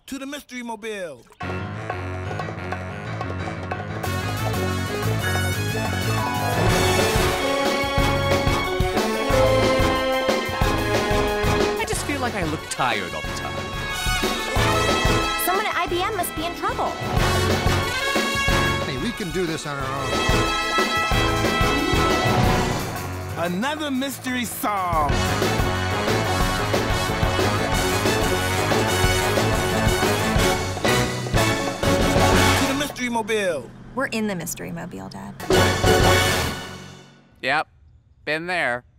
To the Mystery Mobile. I just feel like I look tired all the time. Someone at IBM must be in trouble. Hey, we can do this on our own. Another mystery solved. To the Mystery Mobile. We're in the Mystery Mobile, Dad. Yep, been there.